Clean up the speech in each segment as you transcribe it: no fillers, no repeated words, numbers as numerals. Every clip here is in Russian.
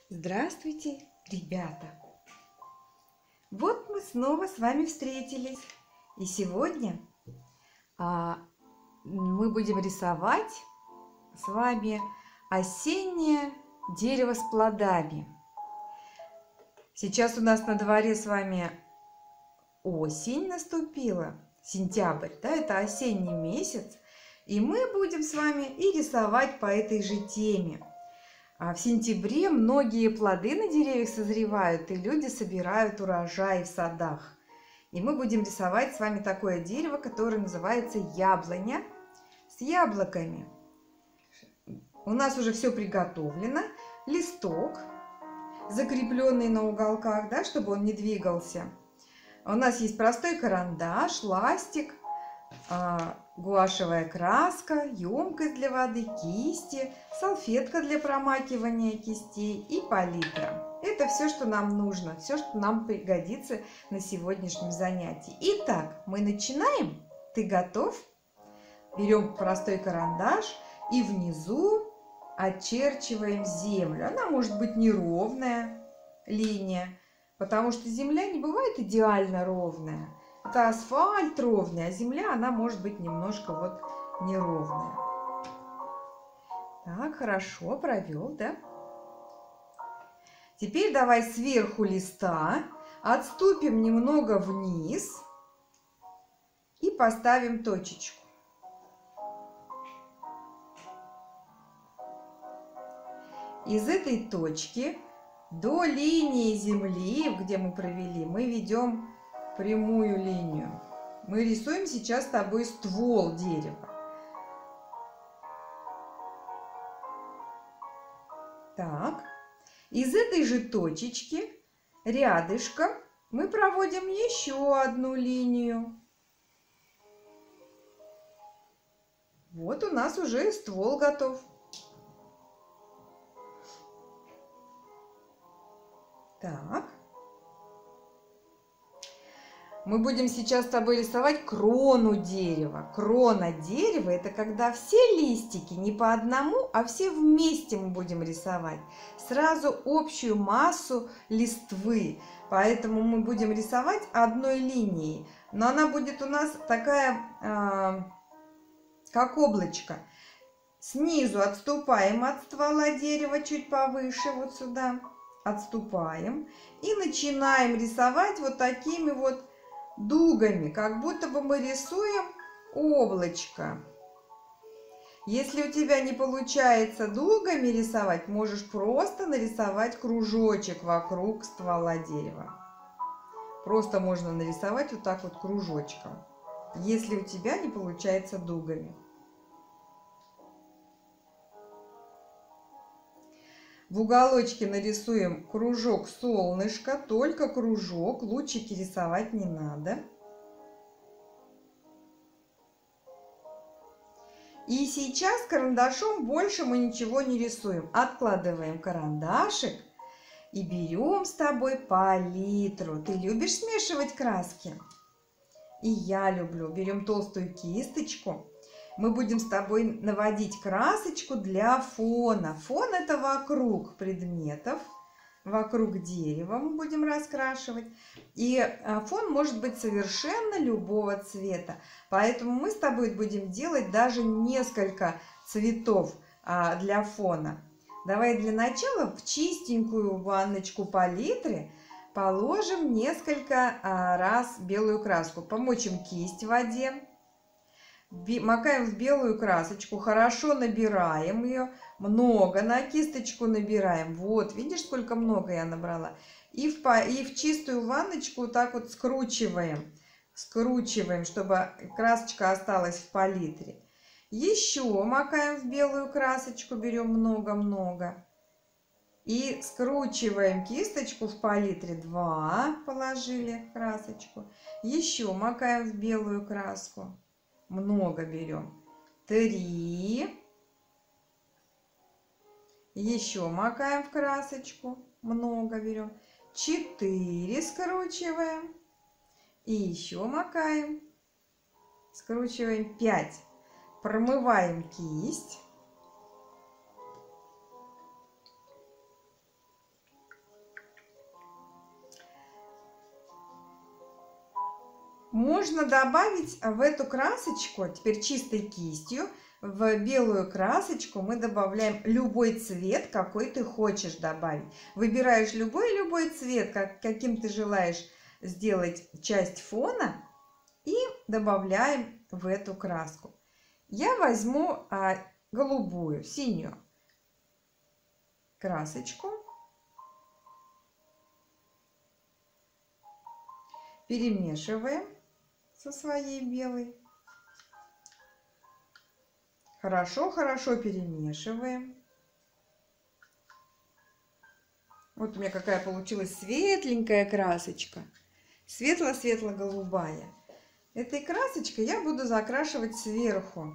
Здравствуйте, ребята! Вот мы снова с вами встретились. И сегодня мы будем рисовать с вами осеннее дерево с плодами. Сейчас у нас на дворе с вами осень наступила, сентябрь, да, это осенний месяц. И мы будем с вами и рисовать по этой же теме. В сентябре многие плоды на деревьях созревают, и люди собирают урожай в садах. И мы будем рисовать с вами такое дерево, которое называется яблоня с яблоками. У нас уже все приготовлено. Листок, закрепленный на уголках, да, чтобы он не двигался. У нас есть простой карандаш, ластик, гуашевая краска, емкость для воды, кисти, салфетка для промакивания кистей и палитра. Это все, что нам нужно, все, что нам пригодится на сегодняшнем занятии. Итак, мы начинаем. Ты готов? Берем простой карандаш и внизу очерчиваем землю. Она может быть неровная линия, потому что земля не бывает идеально ровная. Это асфальт ровный, а земля, она может быть немножко вот неровная. Так, хорошо, провел, да? Теперь давай сверху листа отступим немного вниз и поставим точечку. Из этой точки до линии земли, где мы провели, мы ведем прямую линию. Мы рисуем сейчас с тобой ствол дерева. Так, из этой же точечки рядышком мы проводим еще одну линию. Вот у нас уже ствол готов. Так. Мы будем сейчас с тобой рисовать крону дерева. Крона дерева – это когда все листики не по одному, а все вместе мы будем рисовать. Сразу общую массу листвы. Поэтому мы будем рисовать одной линией. Но она будет у нас такая, как облачко. Снизу отступаем от ствола дерева чуть повыше, вот сюда. Отступаем. И начинаем рисовать вот такими вот дугами, как будто бы мы рисуем облачко. Если у тебя не получается дугами рисовать, можешь просто нарисовать кружочек вокруг ствола дерева. Просто можно нарисовать вот так вот кружочком, если у тебя не получается дугами. В уголочке нарисуем кружок солнышко, только кружок, лучики рисовать не надо. И сейчас карандашом больше мы ничего не рисуем. Откладываем карандашик и берем с тобой палитру. Ты любишь смешивать краски? И я люблю. Берем толстую кисточку. Мы будем с тобой наводить красочку для фона. Фон – это вокруг предметов, вокруг дерева мы будем раскрашивать. И фон может быть совершенно любого цвета. Поэтому мы с тобой будем делать даже несколько цветов для фона. Давай для начала в чистенькую ванночку палитры положим несколько раз белую краску. Помочим кисть в воде. Макаем в белую красочку, хорошо набираем ее, много на кисточку набираем. Вот, видишь, сколько много я набрала. И в чистую ванночку вот так вот скручиваем, чтобы красочка осталась в палитре. Еще макаем в белую красочку, берем много-много. И скручиваем кисточку в палитре. 2 положили красочку. Еще макаем в белую краску. Много берем. 3. Еще макаем в красочку. Много берем. 4 скручиваем. И еще макаем. Скручиваем. 5. Промываем кисть. Можно добавить в эту красочку, теперь чистой кистью, в белую красочку мы добавляем любой цвет, какой ты хочешь добавить. Выбираешь любой цвет, каким ты желаешь сделать часть фона, и добавляем в эту краску. Я возьму голубую, синюю красочку. Перемешиваем со своей белой. Хорошо перемешиваем. Вот у меня какая получилась светленькая красочка. Светло-светло-голубая. Этой красочкой я буду закрашивать сверху.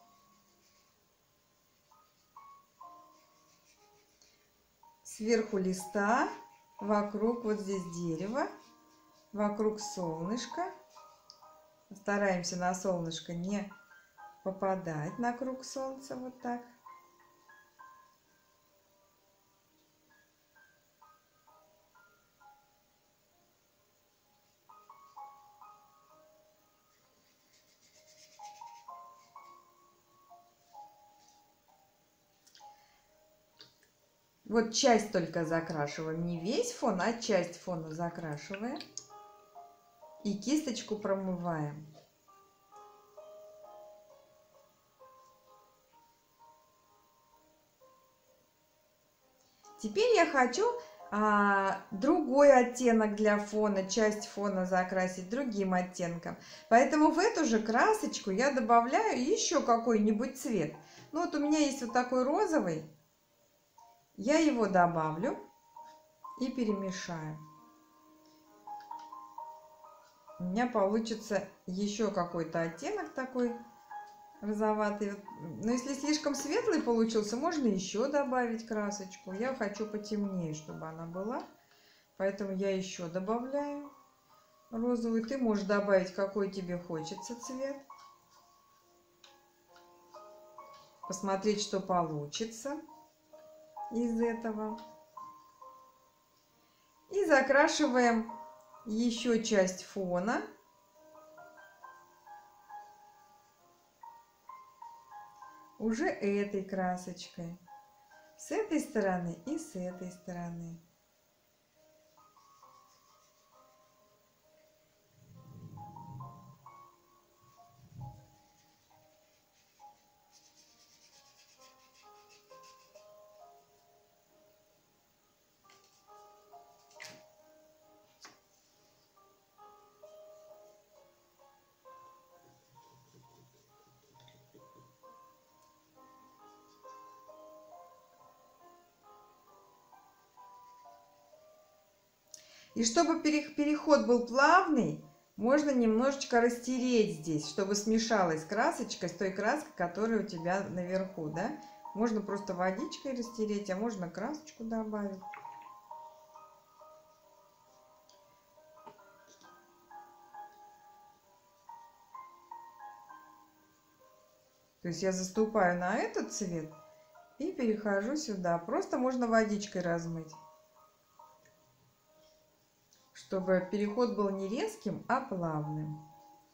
Сверху листа, вокруг вот здесь дерева, вокруг солнышка. Стараемся на солнышко не попадать, на круг солнца, вот так. Вот часть только закрашиваем, не весь фон, а часть фона закрашиваем. И кисточку промываем. Теперь я хочу другой оттенок для фона, часть фона закрасить другим оттенком. Поэтому в эту же красочку я добавляю еще какой-нибудь цвет. Ну вот у меня есть вот такой розовый. Я его добавлю и перемешаю. У меня получится еще какой-то оттенок такой розоватый. Но если слишком светлый получился, можно еще добавить красочку. Я хочу потемнее, чтобы она была. Поэтому я еще добавляю розовый. Ты можешь добавить, какой тебе хочется цвет. Посмотреть, что получится из этого. И закрашиваем еще часть фона. Уже этой красочкой. С этой стороны и с этой стороны. И чтобы переход был плавный, можно немножечко растереть здесь, чтобы смешалась красочка с той краской, которая у тебя наверху, да? Можно просто водичкой растереть, а можно красочку добавить. То есть я заступаю на этот цвет и перехожу сюда. Просто можно водичкой размыть, чтобы переход был не резким, а плавным.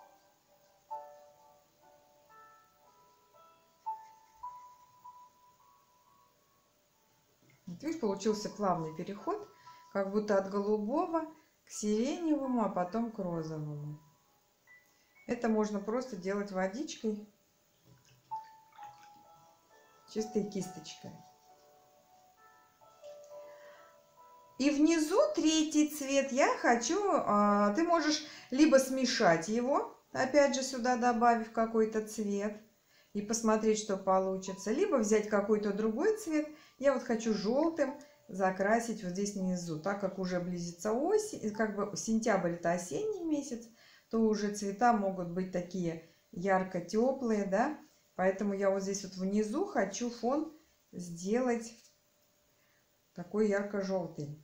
Вот видишь, получился плавный переход, как будто от голубого к сиреневому, а потом к розовому. Это можно просто делать водичкой, чистой кисточкой. И внизу третий цвет я хочу, ты можешь либо смешать его, опять же сюда добавив какой-то цвет, и посмотреть, что получится, либо взять какой-то другой цвет. Я вот хочу желтым закрасить вот здесь внизу, так как уже близится осень, как бы сентябрь это осенний месяц, то уже цвета могут быть такие ярко теплые, да, поэтому я вот здесь вот внизу хочу фон сделать такой ярко-желтый.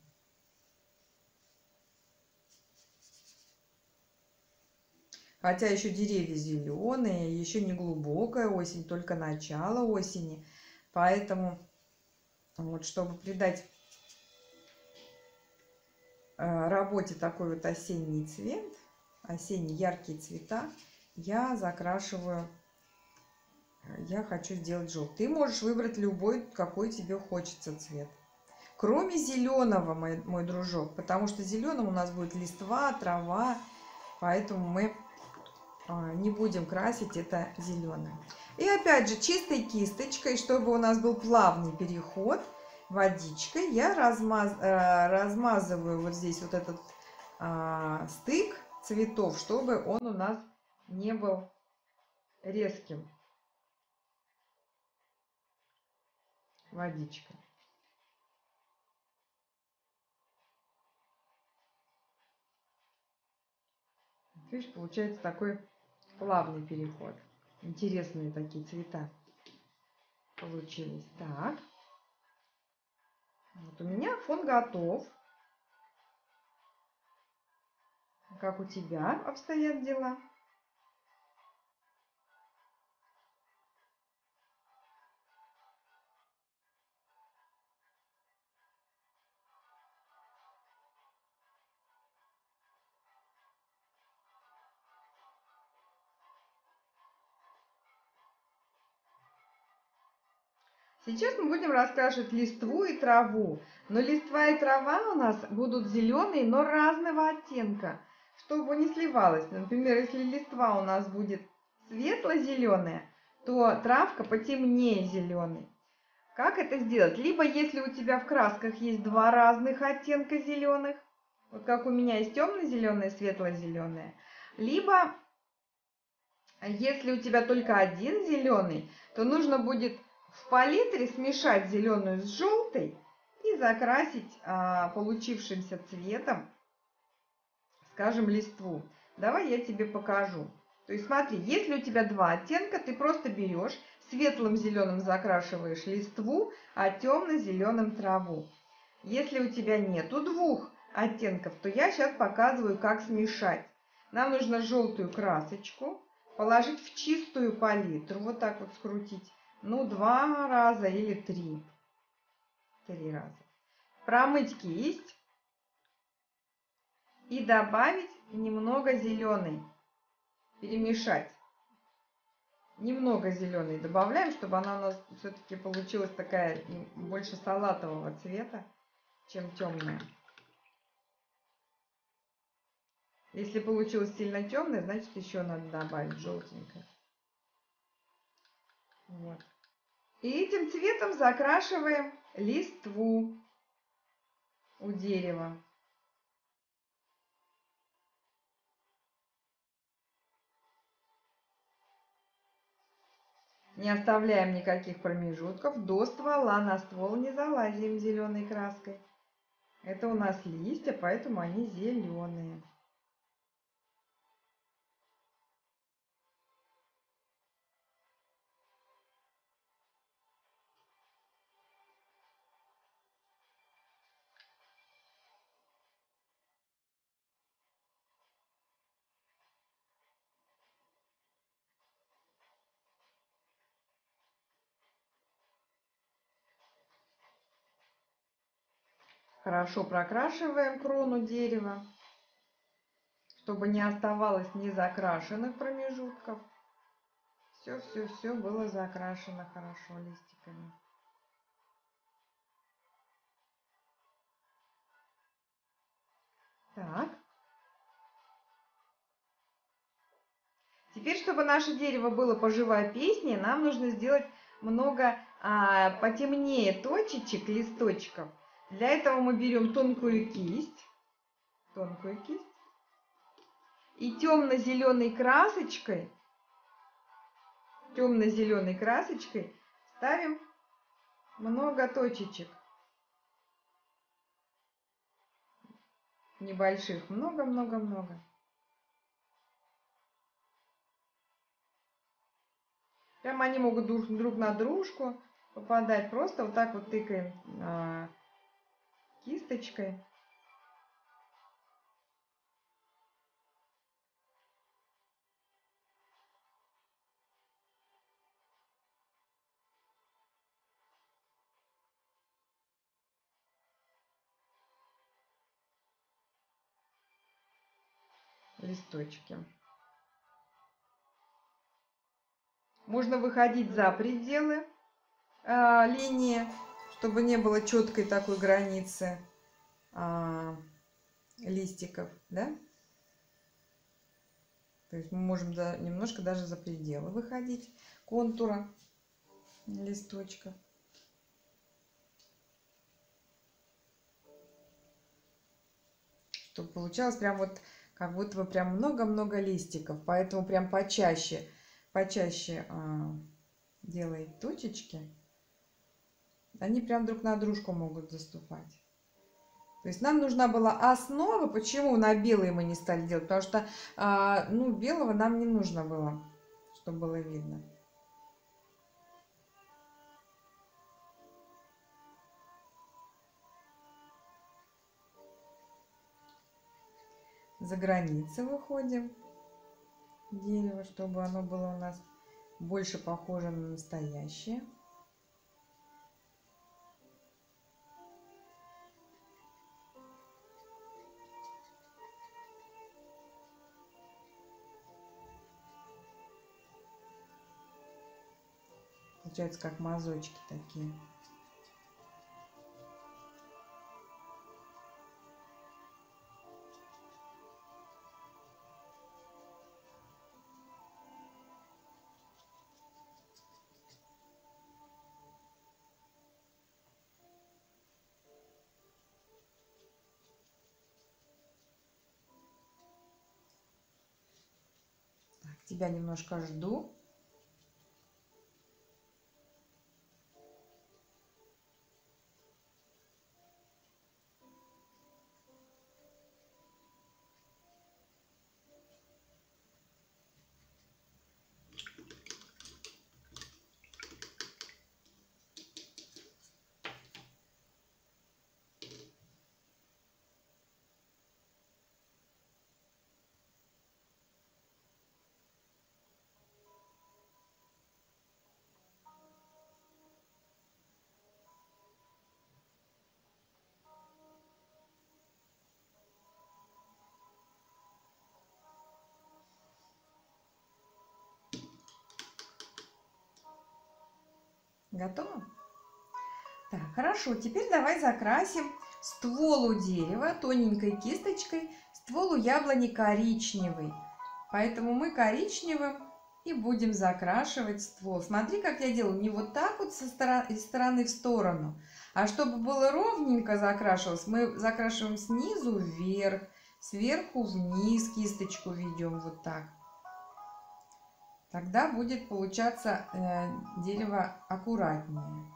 Хотя еще деревья зеленые, еще не глубокая осень, только начало осени. Поэтому, вот, чтобы придать работе такой вот осенний цвет, осенние яркие цвета, я закрашиваю, я хочу сделать желтый. Ты можешь выбрать любой, какой тебе хочется цвет. Кроме зеленого, мой дружок, потому что зеленым у нас будет листва, трава, поэтому мы не будем красить это зеленым. И опять же, чистой кисточкой, чтобы у нас был плавный переход, водичкой я размазываю вот здесь вот этот стык цветов, чтобы он у нас не был резким водичкой. Видишь, получается такой плавный переход. Интересные такие цвета получились. Так. Вот у меня фон готов. Как у тебя обстоят дела? Сейчас мы будем раскрашивать листву и траву. Но листва и трава у нас будут зеленые, но разного оттенка, чтобы не сливалось. Например, если листва у нас будет светло-зеленая, то травка потемнее зеленой. Как это сделать? Либо если у тебя в красках есть два разных оттенка зеленых, вот как у меня есть темно-зеленое, светло-зеленое, либо если у тебя только один зеленый, то нужно будет в палитре смешать зеленую с желтой и закрасить получившимся цветом, скажем, листву. Давай я тебе покажу. То есть смотри, если у тебя два оттенка, ты просто берешь, светлым зеленым закрашиваешь листву, а темно-зеленым траву. Если у тебя нету двух оттенков, то я сейчас показываю, как смешать. Нам нужно желтую красочку положить в чистую палитру, вот так вот скрутить, ну, 2 раза или 3. 3 раза. Промыть кисть и добавить немного зеленой. Перемешать. Немного зеленой добавляем, чтобы она у нас все-таки получилась такая больше салатового цвета, чем темная. Если получилось сильно темное, значит еще надо добавить желтенькое. Вот. И этим цветом закрашиваем листву у дерева. Не оставляем никаких промежутков. До ствола на ствол не залазим зеленой краской. Это у нас листья, поэтому они зеленые. Хорошо прокрашиваем крону дерева, чтобы не оставалось незакрашенных промежутков. Все было закрашено хорошо листиками. Так. Теперь, чтобы наше дерево было поживопеснее, нам нужно сделать много потемнее точечек, листочков. Для этого мы берем тонкую кисть и темно-зеленой красочкой ставим много точечек небольших, много-много-много. Прямо они могут друг на дружку попадать. Просто вот так вот тыкаем кисточкой. листочки. Можно выходить за пределы линии, чтобы не было четкой такой границы листиков, да? То есть мы можем немножко даже за пределы выходить контура листочка. Чтобы получалось прям вот, как будто бы прям много-много листиков. Поэтому прям почаще делает точечки. Они прям друг на дружку могут заступать. То есть нам нужна была основа. Почему на белый мы не стали делать? Потому что ну, белого нам не нужно было, чтобы было видно. За границы выходим дерево, чтобы оно было у нас больше похоже на настоящее. Получается как мазочки такие. Так, тебя немножко жду. Готово? Так, хорошо. Теперь давай закрасим ствол у дерева тоненькой кисточкой. Ствол у яблони коричневый. Поэтому мы коричневым и будем закрашивать ствол. Смотри, как я делаю. Не вот так вот из стороны в сторону. А чтобы было ровненько закрашивалось, мы закрашиваем снизу вверх, сверху вниз кисточку ведем вот так. Тогда будет получаться дерево аккуратнее.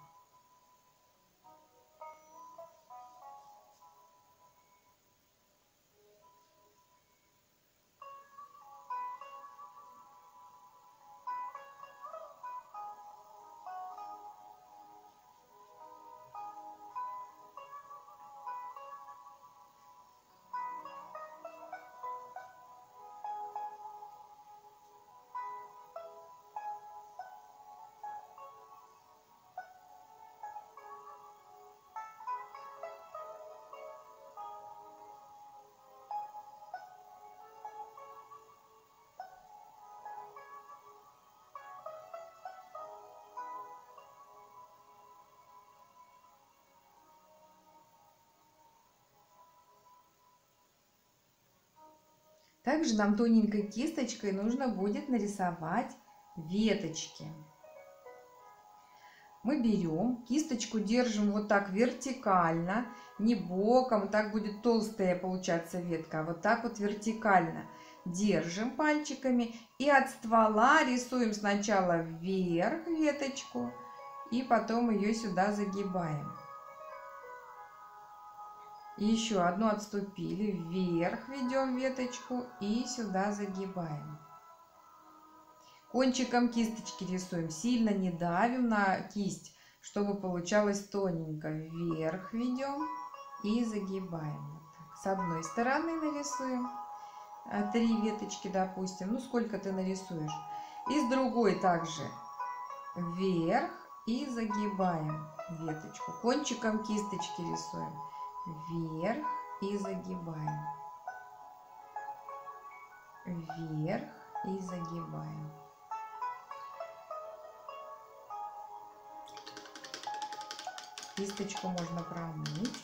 Также нам тоненькой кисточкой нужно будет нарисовать веточки. Мы берем, кисточку держим вот так вертикально, не боком, так будет толстая получаться ветка, а вот так вот вертикально. Держим пальчиками и от ствола рисуем сначала вверх веточку и потом ее сюда загибаем. Еще одну отступили, вверх ведем веточку и сюда загибаем. Кончиком кисточки рисуем, сильно не давим на кисть, чтобы получалось тоненько. Вверх ведем и загибаем. Вот так. С одной стороны нарисуем 3 веточки, допустим, ну сколько ты нарисуешь. И с другой также вверх и загибаем веточку. Кончиком кисточки рисуем. Вверх и загибаем. вверх и загибаем. Кисточку можно промыть.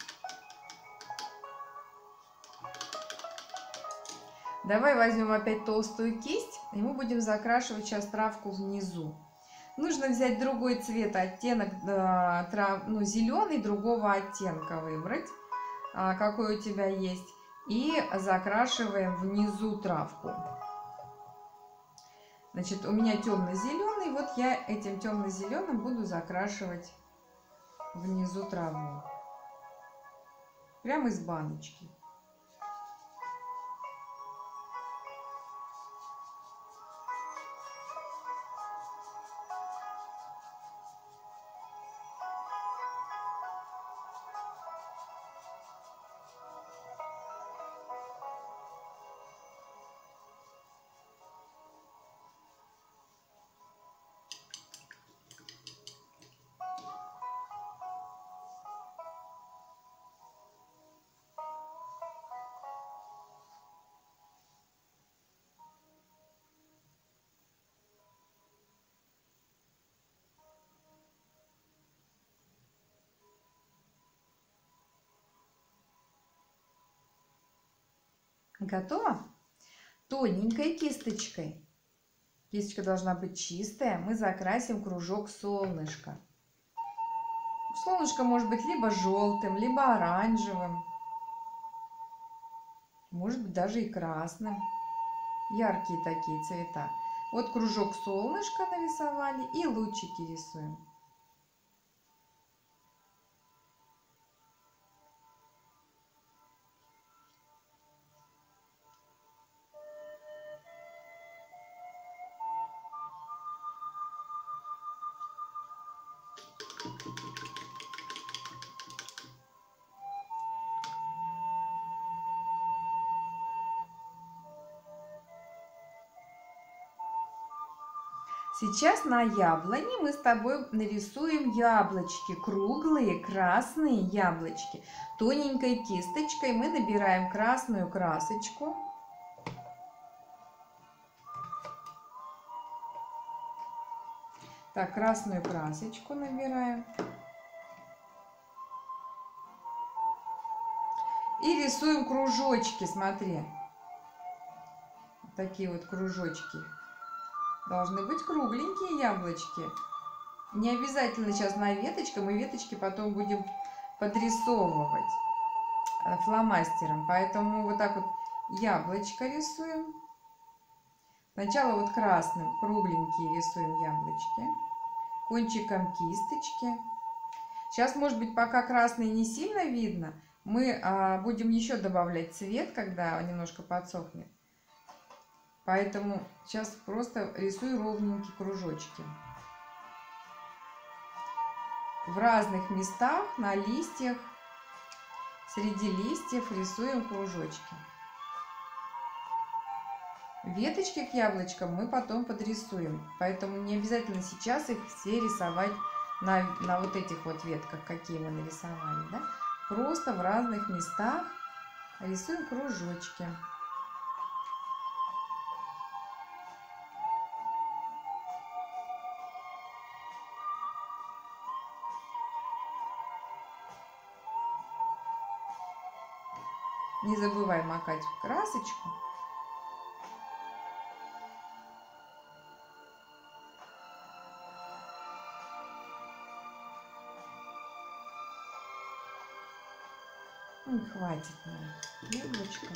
Давай возьмем опять толстую кисть, и мы будем закрашивать сейчас травку внизу. Нужно взять другой цвет, оттенок, зеленый, другого оттенка выбрать, какой у тебя есть, и закрашиваем внизу травку. Значит, у меня темно-зеленый, вот я этим темно-зеленым буду закрашивать внизу траву. Прямо из баночки. Готово? Тоненькой кисточкой. Кисточка должна быть чистая. Мы закрасим кружок солнышка. Солнышко может быть либо желтым, либо оранжевым. Может быть даже и красным. Яркие такие цвета. Вот кружок солнышка нарисовали и лучики рисуем. Сейчас на яблоне мы с тобой нарисуем яблочки, круглые красные яблочки. Тоненькой кисточкой мы набираем красную красочку. Так, красную красочку набираем. И рисуем кружочки, смотри. Вот такие вот кружочки. Должны быть кругленькие яблочки. Не обязательно сейчас на веточках, мы веточки потом будем подрисовывать фломастером. Поэтому вот так вот яблочко рисуем. Сначала вот красным кругленькие рисуем яблочки. Кончиком кисточки. Сейчас, может быть, пока красный не сильно видно, мы будем еще добавлять цвет, когда немножко подсохнет. Поэтому сейчас просто рисую ровненькие кружочки. В разных местах, на листьях, среди листьев рисуем кружочки. Веточки к яблочкам мы потом подрисуем. Поэтому не обязательно сейчас их все рисовать на вот этих вот ветках, какие мы нарисовали. Да? Просто в разных местах рисуем кружочки. Не забывай макать в красочку. Ну, хватит на яблочко.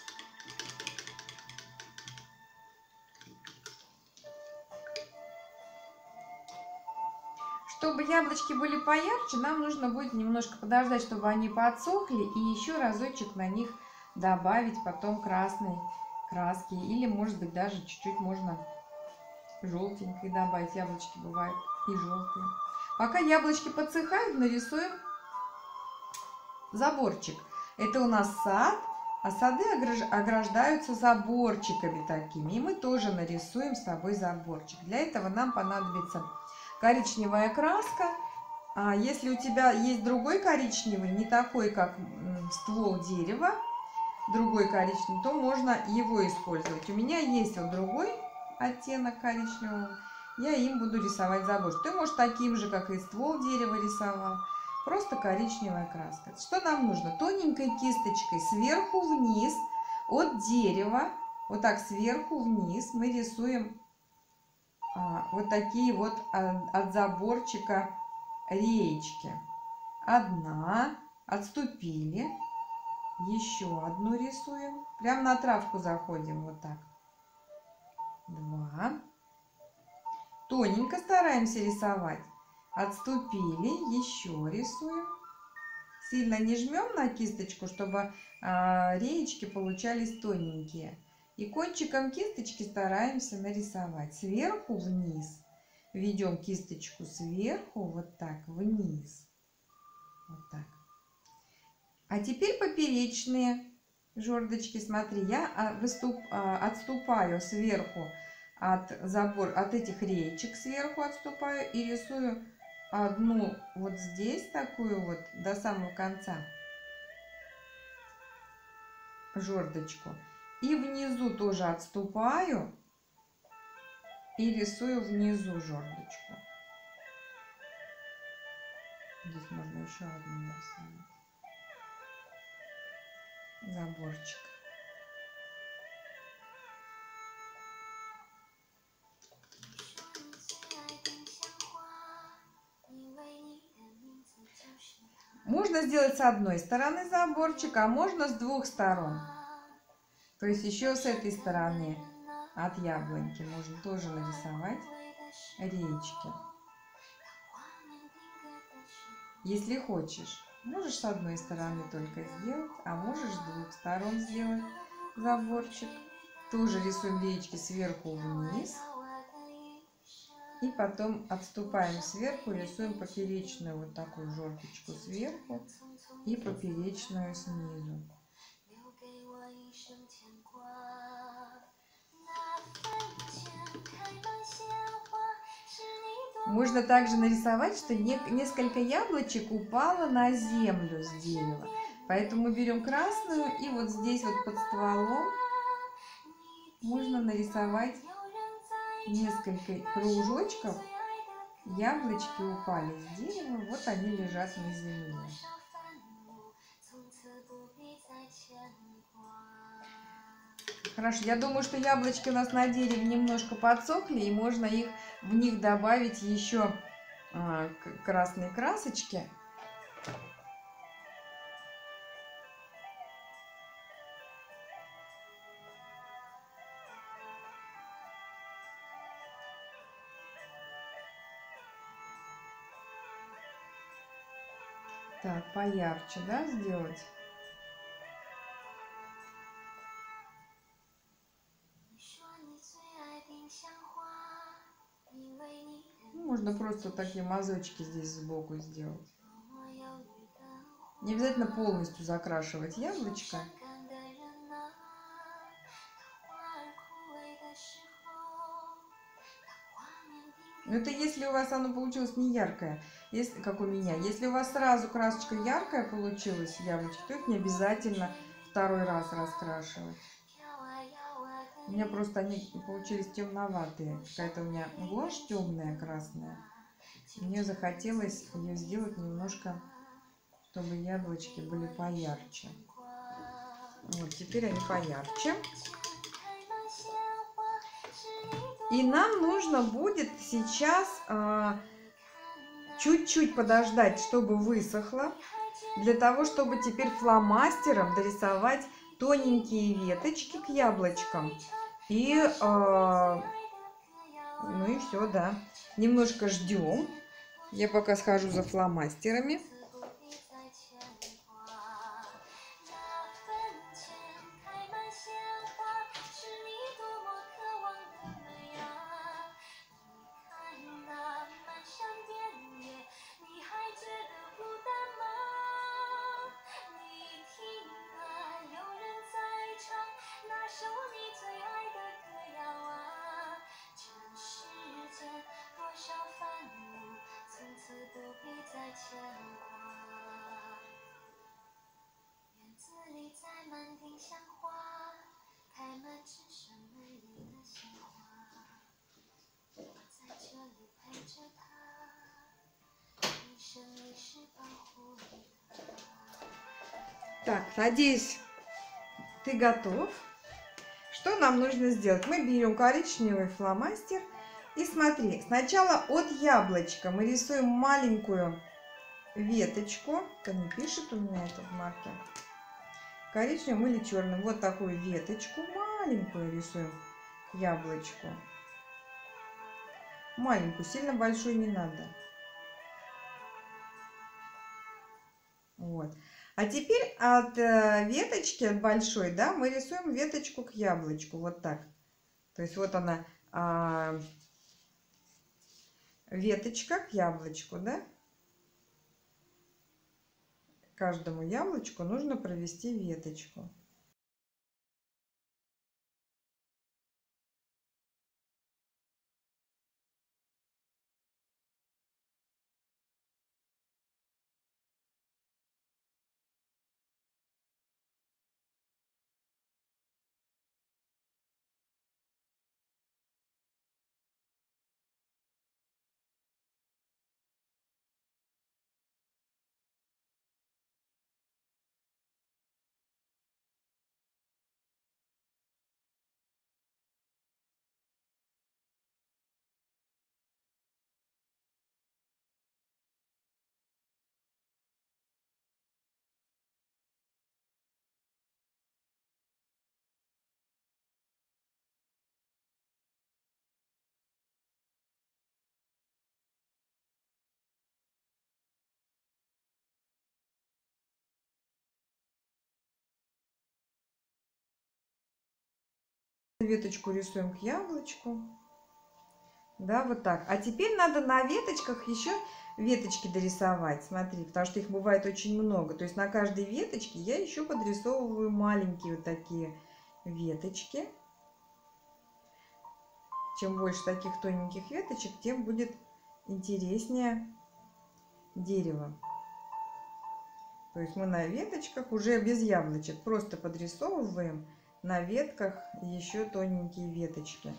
Чтобы яблочки были поярче, нам нужно будет немножко подождать, чтобы они подсохли, и еще разочек на них добавить потом красной краски. Или, может быть, даже чуть-чуть можно желтенькой добавить. Яблочки бывают и желтые. Пока яблочки подсыхают, нарисуем заборчик. Это у нас сад, а сады ограждаются заборчиками такими. И мы тоже нарисуем с тобой заборчик. Для этого нам понадобится коричневая краска. А если у тебя есть другой коричневый, не такой, как ствол дерева, другой коричневый, то можно его использовать. У меня есть вот другой оттенок коричневого. Я им буду рисовать заборчик. Ты можешь таким же, как и ствол дерева рисовал. Просто коричневая краска. Что нам нужно? Тоненькой кисточкой сверху вниз от дерева, вот так сверху вниз мы рисуем вот такие вот от заборчика реечки. Одна, отступили, еще одну рисуем. Прям на травку заходим, вот так. Два. Тоненько стараемся рисовать. Отступили, еще рисуем. Сильно не жмем на кисточку, чтобы реечки получались тоненькие. И кончиком кисточки стараемся нарисовать. Сверху вниз. Ведем кисточку сверху, вот так, вниз. Вот так. А теперь поперечные жердочки. Смотри, я отступаю сверху от этих реечек, сверху отступаю и рисую одну вот здесь, такую вот, до самого конца жердочку. И внизу тоже отступаю и рисую внизу жердочку. Здесь можно еще одну нарисовать. Заборчик. Можно сделать с одной стороны заборчик, а можно с двух сторон. То есть еще с этой стороны от яблоньки можно тоже нарисовать реечки. Если хочешь, можешь с одной стороны только сделать, а можешь с двух сторон сделать заборчик. Тоже рисуем реечки сверху вниз. И потом отступаем сверху, рисуем поперечную вот такую жердочку сверху и поперечную снизу. Можно также нарисовать, что несколько яблочек упало на землю с дерева. Поэтому берем красную и вот здесь вот под стволом можно нарисовать несколько кружочков. Яблочки упали с дерева, вот они лежат на земле. Хорошо, я думаю, что яблочки у нас на дереве немножко подсохли, и можно в них добавить еще красной красочки. Так, поярче, да, сделать? Ну, можно просто такие мазочки здесь сбоку сделать. Не обязательно полностью закрашивать яблочко. Но это если у вас оно получилось не яркое, как у меня. Если у вас сразу красочка яркая получилась, яблочко, то их не обязательно второй раз раскрашивать. У меня просто они получились темноватые. Какая-то у меня гуашь темная, красная. Мне захотелось ее сделать немножко, чтобы яблочки были поярче. Вот, теперь они поярче. И нам нужно будет сейчас чуть-чуть подождать, чтобы высохло, для того, чтобы теперь фломастером дорисовать тоненькие веточки к яблочкам. И, ну и все, да. Немножко ждем. Я пока схожу за фломастерами. Так, надеюсь, ты готов. Что нам нужно сделать? Мы берем коричневый фломастер и смотри, сначала от яблочка мы рисуем маленькую веточку. Это не пишет у меня это в марке. Коричневым или черным. Вот такую веточку маленькую рисуем яблочку. Маленькую, сильно большую не надо. Вот. А теперь от веточки, от большой, да, мы рисуем веточку к яблочку. Вот так. То есть вот она, веточка к яблочку, да. Каждому яблочку нужно провести веточку. Веточку рисуем к яблочку. Да, вот так. А теперь надо на веточках еще веточки дорисовать. Смотри, потому что их бывает очень много. То есть на каждой веточке я еще подрисовываю маленькие вот такие веточки. Чем больше таких тоненьких веточек, тем будет интереснее дерево. То есть мы на веточках уже без яблочек просто подрисовываем на ветках еще тоненькие веточки.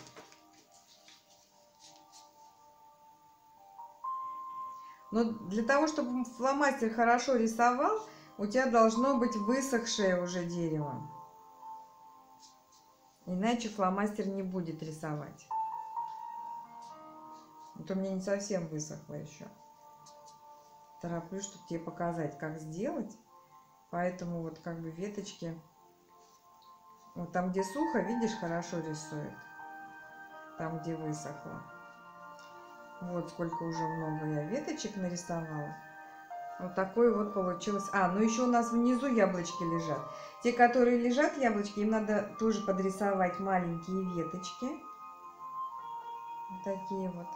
Но для того, чтобы фломастер хорошо рисовал, у тебя должно быть высохшее уже дерево. Иначе фломастер не будет рисовать. Это у меня не совсем высохло еще. Тороплюсь, чтобы тебе показать, как сделать. Поэтому вот как бы веточки... Вот там, где сухо, видишь, хорошо рисует. Там, где высохло. Вот сколько уже много я веточек нарисовала. Вот такой вот получилось. Ну еще у нас внизу яблочки лежат. Те, которые лежат яблочки, им надо тоже подрисовать маленькие веточки. Вот такие вот.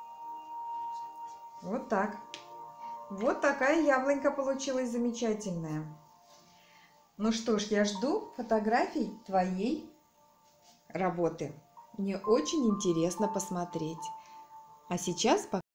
Вот так. Вот такая яблонька получилась замечательная. Ну что ж, я жду фотографий твоей работы. Мне очень интересно посмотреть. А сейчас пока.